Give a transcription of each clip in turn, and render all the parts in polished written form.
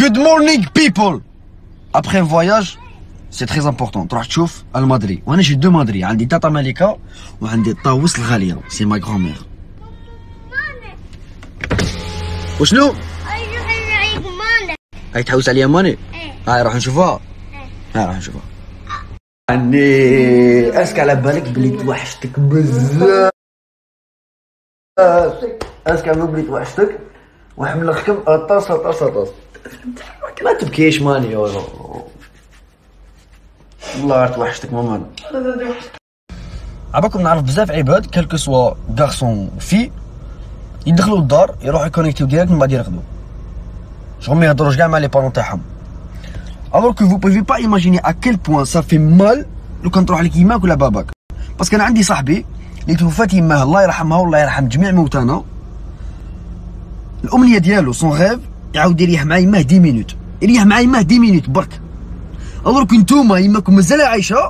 Good morning people. Après un voyage, c'est très important تروح تشوف المدري. وانا جي دو مدري، عندي تاتا ملكة وعندي طاووس الغالية، سي ما غران مير. وشنو؟ هاي تحوس عليا ماني؟ هاي راح نشوفها؟ هاي راح نشوفها. اني اسك على بالك بلي توحشتك بزاف. اسك على بلي توحشتك وحملخكم طاس. ما تبكيش ماني والله توحشتك ماما. عباكم نعرف بزاف عباد كالكو سوا غارسون في يدخلوا للدار يروحوا يكونيكتيو ديريكت من بعد يرقدوا، شغل ما يهضروش كاع مع لي بارون تاعهم. alors que vous pouvez pas imaginer à quel point ça fait mal لو كان تروح لك يماك ولا باباك. باسكو انا عندي صاحبي اللي توفات يماه الله يرحمها والله يرحم جميع موتانا، الامنيه ديالو سون غيف يعاود يريح مع يماه 10 مينوت، يريح مع يماه 10 مينوت برك. alors que نتوما يماكم مازال عايشه.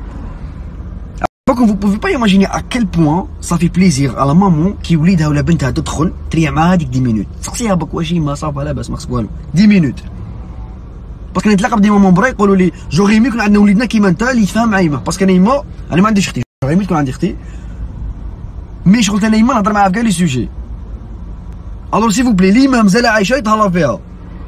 vous pouvez pas imaginer à quel point ça fait plaisir à la maman كي وليدها ولا بنتها تدخل تريح معاها هذيك 10 مينوت، تسقسيها بك واش ما صافا لاباس ما خصك والو 10 مينوت. باسكو نتلاقى بدي ماما برا يقولوا لي جوغي مي يكون عندنا وليدنا كيما انت اللي يتفاهم مع يما، باسكو انا يما انا ما عنديش اختي، جوغي مي تكون عندي اختي مي شغل انا يما نهضر معاها في كاع لي سوجي. الور سي فو بلي لي ما مازال عايشه يتهلا فيها.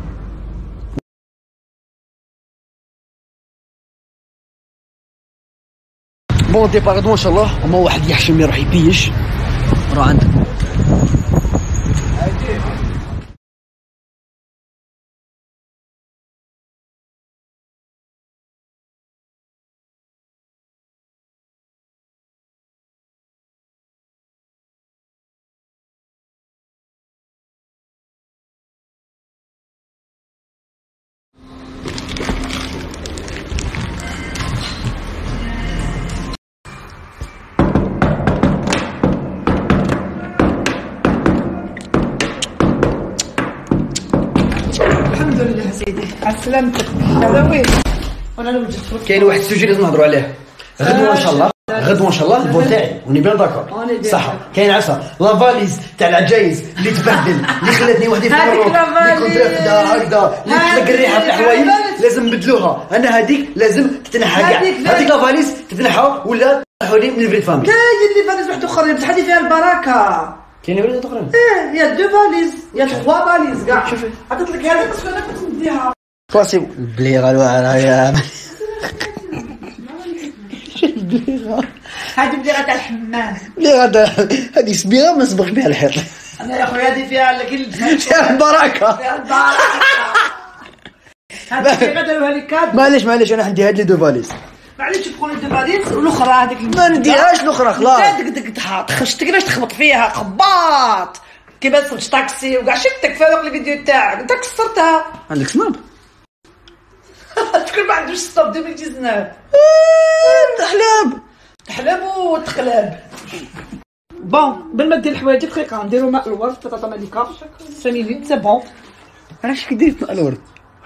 بون ديبار غدوه ان شاء الله، اما واحد يحشم يروح يبيش راه عندك. الحمد لله سيدي على سلامتك. هذا وين؟ وانا لو جيت كاين واحد السوجي لازم نهضروا عليه غدوه ان شاء الله. غدوه ان شاء الله الفول تاعي وني بيان داكور صح. كاين عفسه لا فاليز تاع العجايز اللي تبهدل اللي خلاتني وحدي في الروك اللي كنت رافده هكذا اللي تطلق الريحه في الحوايج لازم نبدلوها. انا هذيك لازم تتنحى كاع، هذيك لا فاليز تتنحى ولا تروحوا لي من الفري فامي. كاين اللي فاليز واحد اخرين بصح هذه فيها البركه. كاين وليدات اخرين يا دو فاليز يا 3 فاليز كاع. شوفي عطيت لك هذا باسكو انا كنت نديها كلاسي بلي غالوا يا البليغه. هذه البليغه تاع الحمام. بليغه هذه سبيغه ما سبق بها الحيط. انا يا خويا هذه فيها الجلد فيها البركه. فيها البركه. هذه البليغه داروها لي كاد. معليش انا عندي هاد لي دو فاليز. معليش تكون دو فاليز والاخرى هذيك ما نديرهاش الاخرى خلاص. خشتك كيفاش تخبط فيها خباط كيما سوقت طاكسي وكاع شفتك في هذاك الفيديو تاعك انت كسرتها. عندك سناب؟ شكون ما عندوش ستوب 2019 تحلب وتقلب. بون قبل ما دير الحوايج دقيقه نديرو ماء الورد بطاطا ملكه 5 مينوت سي بون. علاش كي دير ماء الورد؟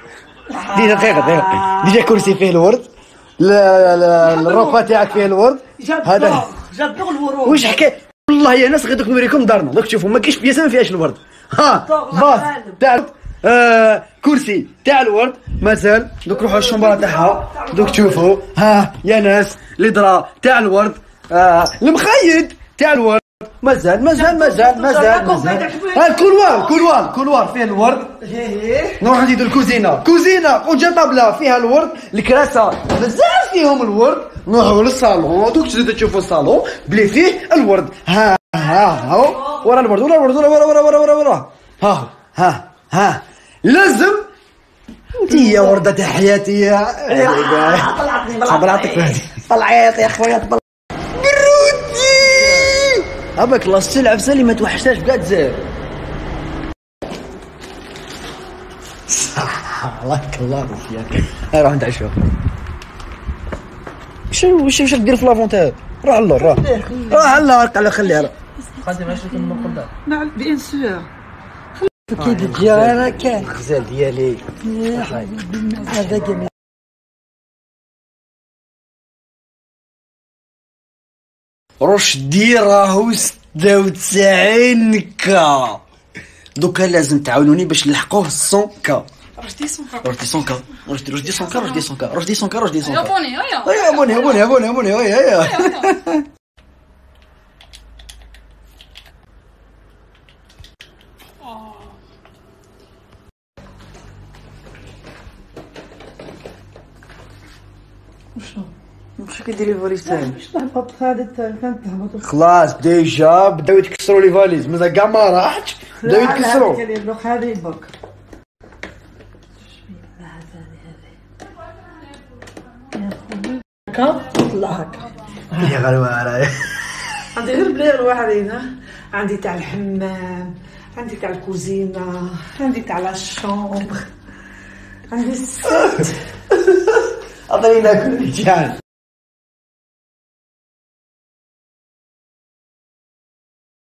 دقيقه ديجا كرسي فيه الورد، الرفه تاعك فيه الورد. هذا جادور الورود. واش حكايه والله يا ناس غادي نوريكم دارنا دوك تشوفوا ما كاينش بياسه ما فيهاش الورد. ها باص تاع كرسي تاع الورد مازال. دوك روحوا الشومبره تاعها دوك تشوفوا. ها يا ناس ليدرا تاع الورد، المخيد تاع الورد مازال. ها الكولوار فيه الورد. نروح نزيدو الكوزينه وجا طابله فيها الورد. الكراسه بزاف فيهم الورد. نروحو للصالون دوك تزيدو تشوفوا الصالون بلي فيه الورد. ها ورا الورد ورا ها لازم انتي وردة تاع حياتي يا طلعت يا خويا برودي. هباك لاصتي العفسه اللي ما توحشتهاش بكاع الجزائر. الله يعافيك. هاي راح نتعشوا. واش دير في لافونتير؟ روح اللور روح اللور خليها خاطر ماشي كنقول قدام. نعم بيان سور. كي تجي انا كان الغزال ديالي يا حبيبي هذا جميل. رشدي راهو 96 كا. دوكا لازم تعاونوني باش نلحقوه 100 كا. رشدي سونكا روح دي سونكا روح دي سونكا روح دي سونكا روح دي سونكا روح دي سونكا يابوني هيا هيا بوني بوني بوني بوني هيا وشنو؟ واش كيدير لي فاليز تاعي؟ واش نهبط هذا كانت تهبط خلاص ديجا بداو يتكسروا لي فاليز مازال كاع ما راحش بداو يتكسروا هذه بوك هكا طلع هكا يا غلوة عندي غير بليغ واحدين عندي تاع الحمام عندي تاع الكوزينة عندي تاع لاشومبر عندي الست عطيني ناكل جان